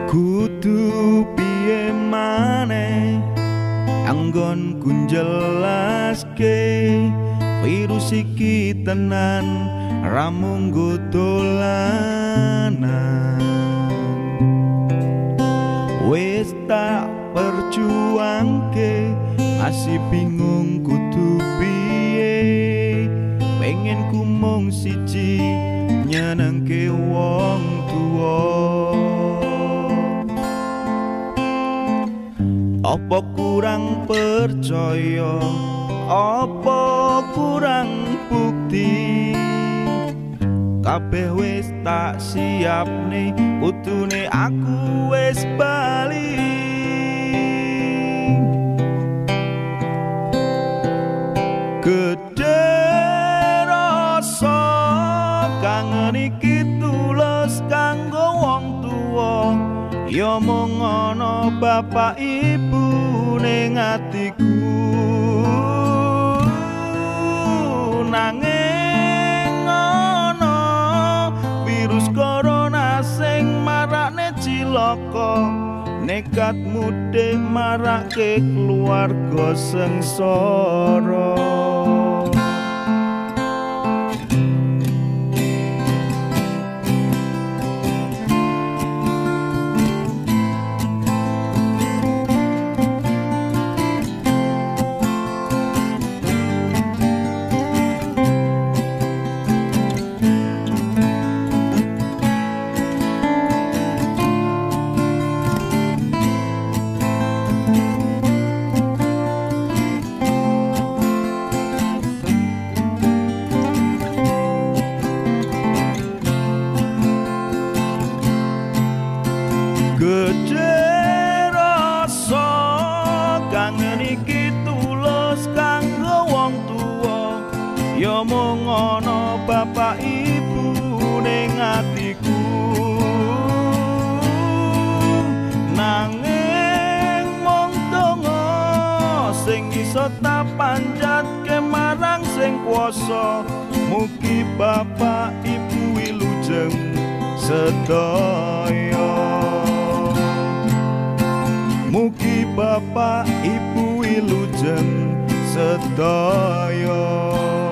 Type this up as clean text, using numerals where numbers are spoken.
Kudu piye maneh anggonku njelaske virus iki tenan ra munggo dolanan. Wis tak perjuangke masih bingung kudu piye, pengen ku mung siji nyenengke wong tuwa. Apa kurang percaya, apa kurang bukti, kabeh wis tak siapne, kudune aku wis bali. Gedhe rasa kangen iki tulus kanggo wong tuwa, ya mung ana bapak ibu ning atiku. Nanging ana virus corona sing marakne cilaka, nekat mudik marake keluarga sengsara. Gedhe rasa kangen iki tulus kanggo wong tuwa, ya mung ana bapak ibu ning atiku. Nanging mung donga sing iso tak panjatke marang sing kuwasa, mugi bapak ibu wilujeng sedaya. Mugi bapak ibu wilujeng sedaya.